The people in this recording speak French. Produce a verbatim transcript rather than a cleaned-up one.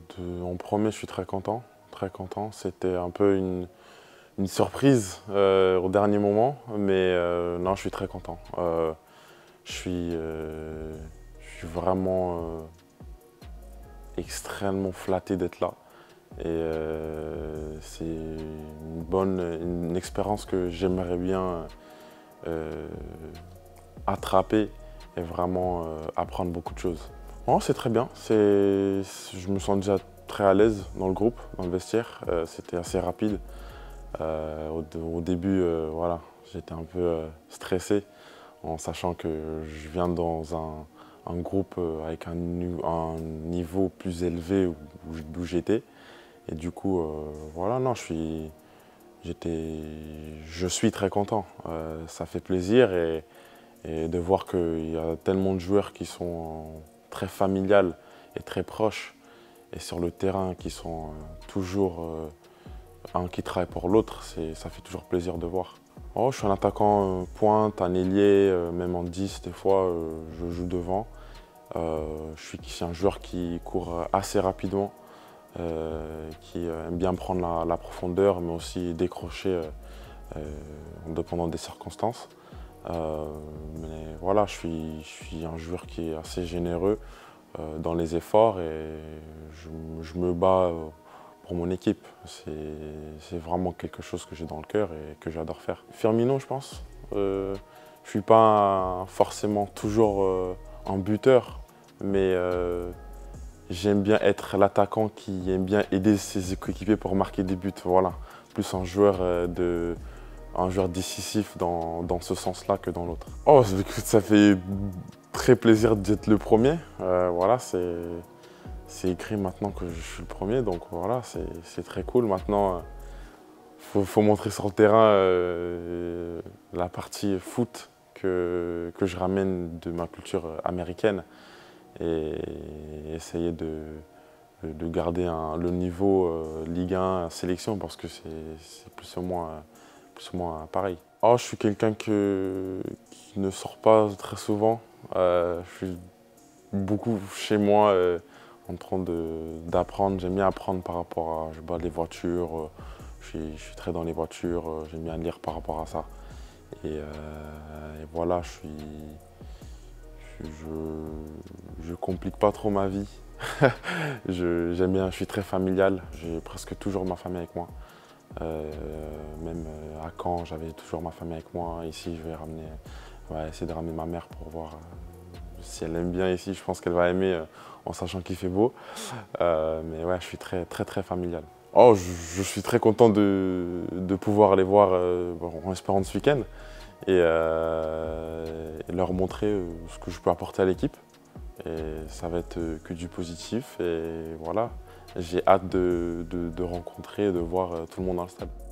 de- en premier, je suis très content. Très content. C'était un peu une, une surprise euh, au dernier moment, mais euh, non, je suis très content. Euh, je suis, euh, je suis vraiment euh, extrêmement flatté d'être là. Et euh, c'est une bonne une expérience que j'aimerais bien euh, attraper et vraiment euh, apprendre beaucoup de choses. Oh, c'est très bien. C'est, je me sens déjà très à l'aise dans le groupe, dans le vestiaire. Euh, c'était assez rapide. Euh, au, au début, euh, voilà, j'étais un peu euh, stressé en sachant que je viens dans un, un groupe euh, avec un, un niveau plus élevé où, où j'étais. Et du coup, euh, voilà, non, je suis, j'étais, je suis très content. Euh, ça fait plaisir et, et de voir qu'il y a tellement de joueurs qui sont très familiales et très proches et sur le terrain qui sont euh, toujours euh, un qui travaille pour l'autre, ça fait toujours plaisir de voir. Oh, je suis un attaquant euh, pointe, un ailier, euh, même en dix des fois, euh, je joue devant. Euh, je suis, je suis un joueur qui court assez rapidement. Euh, qui aime bien prendre la, la profondeur, mais aussi décrocher euh, euh, en dépendant des circonstances. Euh, mais voilà, je suis, je suis un joueur qui est assez généreux euh, dans les efforts et je, je me bats euh, pour mon équipe. C'est vraiment quelque chose que j'ai dans le cœur et que j'adore faire. Firmino, je pense. Euh, je ne suis pas forcément toujours euh, un buteur, mais euh, j'aime bien être l'attaquant qui aime bien aider ses coéquipiers pour marquer des buts. Voilà. Plus un joueur, euh, de, un joueur décisif dans, dans ce sens-là que dans l'autre. Oh, ça fait très plaisir d'être le premier. Euh, voilà, c'est écrit maintenant que je suis le premier, donc voilà, c'est très cool. Maintenant, il faut, faut montrer sur le terrain euh, la partie foot que, que je ramène de ma culture américaine et essayer de, de garder un, le niveau euh, Ligue un sélection parce que c'est plus ou moins, plus ou moins pareil. Oh, je suis quelqu'un qui ne sort pas très souvent. Euh, je suis beaucoup chez moi euh, en train d'apprendre. J'aime bien apprendre par rapport à je sais pas, les voitures. Euh, je, suis, je suis très dans les voitures. Euh, J'aime bien lire par rapport à ça. Et, euh, et voilà, je suis. Je, je complique pas trop ma vie. J'aime bien, je suis très familial. J'ai presque toujours ma famille avec moi. Euh, même à Caen, j'avais toujours ma famille avec moi. Ici, je vais ramener, ouais, essayer de ramener ma mère pour voir euh, si elle aime bien ici. Je pense qu'elle va aimer euh, en sachant qu'il fait beau. Euh, mais ouais, je suis très, très, très familial. Oh, je, je suis très content de, de pouvoir aller voir euh, en espérant ce week-end et, euh, et leur montrer euh, ce que je peux apporter à l'équipe. Et ça va être euh, que du positif et voilà. J'ai hâte de, de, de rencontrer et de voir euh, tout le monde dans le stade.